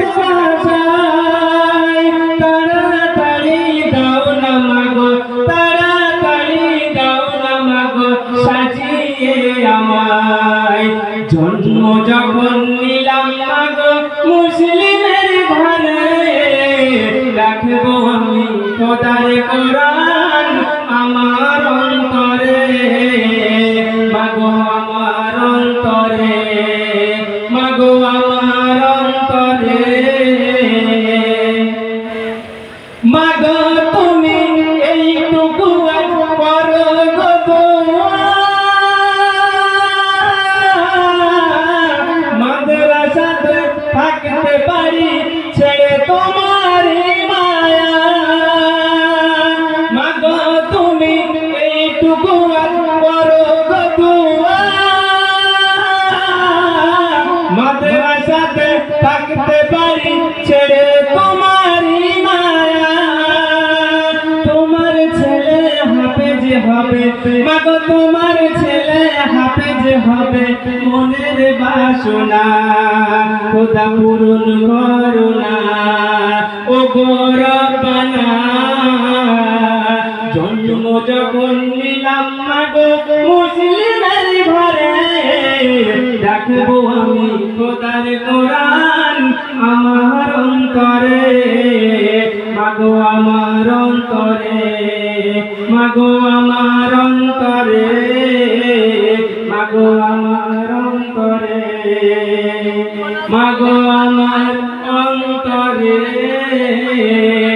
ভাষায় তাড়াতাড়ি দাও না মাগো, তাড়াতাড়ি দাও না মাগো সাজিয়ে আমায়। জন্ম যখন নিলাম মাগো মুসলিমের ঘরে, রাখবো আমি খোদার কোরআন আমার অন্তরে, মাগো আমার অন্তরে, মাগো আমার অন্তরে। মাগো তুমি এইটুকু করো গো দোয়া, মাদ্রাসাতে থাকতে পারি ছেড়ে তোমার মায়া। মাগো তুমি এইটুকু করো গো দোয়া, মাদ্রাসাতে থাকতে পারি ছেড়ে তোমার মায়া। তোমার ছেলে হাফেজ হবে মাগো, তোমার ছেলে হাফেজ হবে মনের বাসনা, খোদা পূরণ করো না ও গো রব্বানা। জন্ম যখন নিলাম মাগো মুসলিমের ঘরে, রাখবো আমি খোদার কোরআন আমার অন্তরে, মাগো আমার অন্তরে, মাগো আমার অন্তরে, মাগো আমার অন্তরে, মাগো আমার অন্তরে।